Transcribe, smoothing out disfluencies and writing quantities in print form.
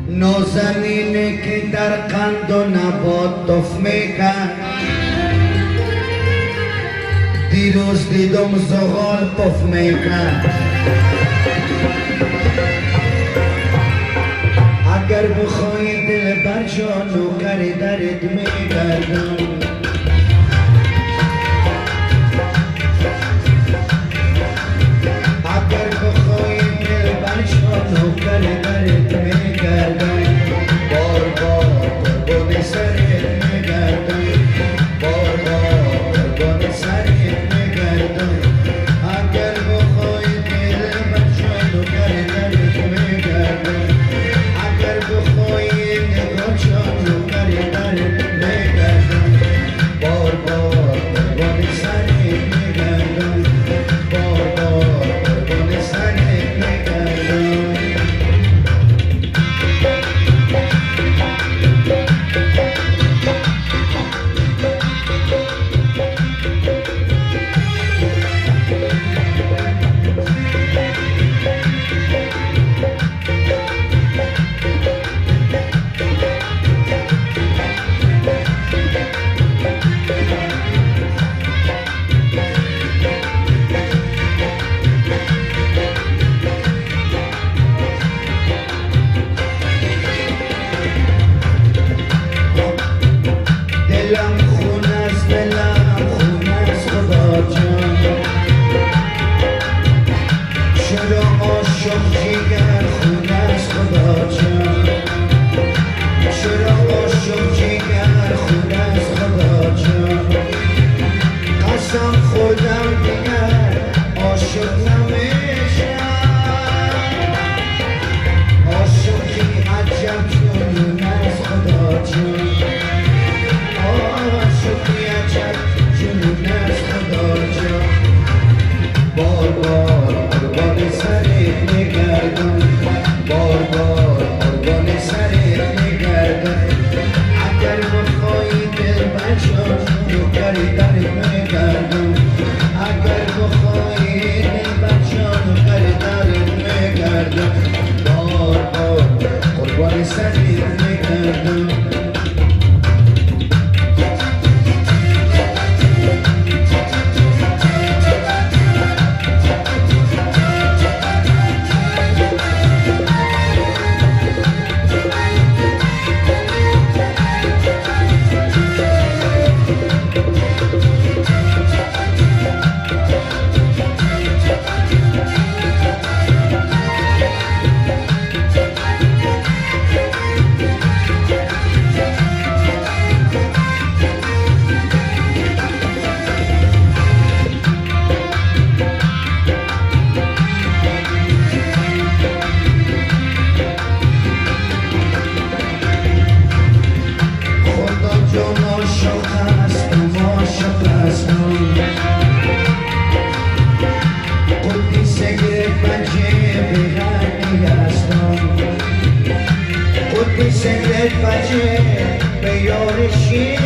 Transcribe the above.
نازنینه که در قند و نبات تف میکن، دیروز دیدم زغال پف میکن. اگر بخوای دل برجا نوکر درد میگردم، اگر بخوای دل برجا نوکر درد میگردم، بار بار قربان سرت میگردم، بار بار قربان سرت میگردم. اگر بخوای دل برجا نوکر درد میگردم، اگر بخوای نگاه جانو کری درد میگردم، بار بار قربان سرت میگردم، بار بار قربان سرت میگردم. دلم خون است، دلم خون است خدا جان، چرا عاشق جگر خون است خدا جان، چرا عاشق جگر خون است خدا جان. قسم خوردم دیگر عاشق نمیشم، عاشقی عجب جنون است خدا جان، عاشقی عجب جنون است خدا جان. بار بار قربان سرت میگردم، بار بار قربان سرت میگردم. اگر بخوای دل بجا نوکر درد میگردم، اگر بخوای دل بجا نوکر درد میگردم، بار بار قربان سرت میگردم. سنگت بچه به یار شیر